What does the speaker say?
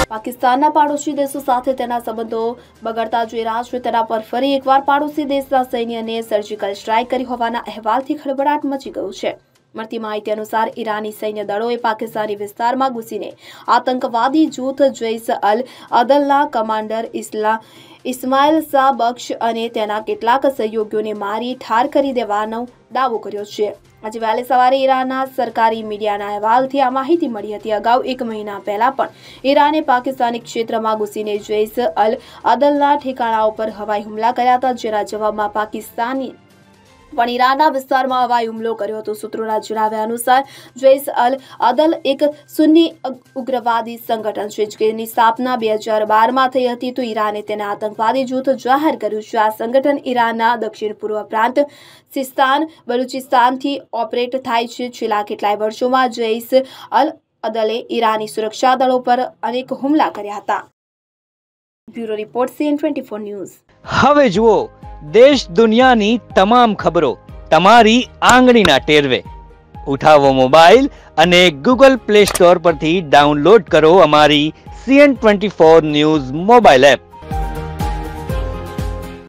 પાકિસ્તાનના પાડોશી દેશો સાથે તેના સંબંધો બગડતા જોઈ રહ્યા છે, તેના પર ફરી એકવાર પાડોશી દેશના સૈન્યને સર્જિકલ સ્ટ્રાઇક કરી હોવાના અહેવાલથી ખળભળાટ મચી ગયું છે। મળતી માહિતી અનુસાર ઈરાની સૈન્ય દળોએ પાકિસ્તાની વિસ્તારમાં ઘૂસીને આતંકવાદી જૂથ જૈશ અલ અદલના કમાન્ડર ઇસ્માઇલ શાહ બક્ષ અને તેના કેટલાક સહયોગીઓને મારી ઠાર કરી દેવાનો દાવો કર્યો છે। આજે વહેલી સવારે ઈરાનના સરકારી મીડિયાના અહેવાલથી આ માહિતી મળી હતી। અગાઉ 1 મહિના પહેલા પણ ઈરાને પાકિસ્તાની ક્ષેત્રમાં ઘૂસીને જૈશ અલ અદલના ઠેકાણાઓ પર હવાઈ હુમલા કર્યા હતા, જેના જવાબમાં પાકિસ્તાની પણ ઈરાનના વિસ્તારમાં હવાઈ હુમલો કર્યો હતો। સૂત્રોના જણાવ્યા અનુસાર જૈશ અલ અદલ એક સુન્ની ઉગ્રવાદી સંગઠન છે, જેની સ્થાપના 2012માં થઈ હતી, તો ઈરાને તેને આતંકવાદી જૂથ જાહેર કર્યું છે। આ સંગઠન ઈરાનના દક્ષિણ પૂર્વ પ્રાંત સિસ્તાન બલુચિસ્તાનથી ઓપરેટ થાય છે। છેલ્લા કેટલાય વર્ષોમાં જૈશ અલ અદલે ઈરાની સુરક્ષા દળો પર અનેક હુમલા કર્યા હતા। Bureau report CN24 news. હવે જુઓ દેશ દુનિયાની તમામ ખબરો તમારી આંગળીના ટેરવે। ઉઠાવો મોબાઈલ અને ગૂગલ પ્લે સ્ટોર પરથી ડાઉનલોડ કરો અમારી CN24 ન્યૂઝ મોબાઈલ એપ।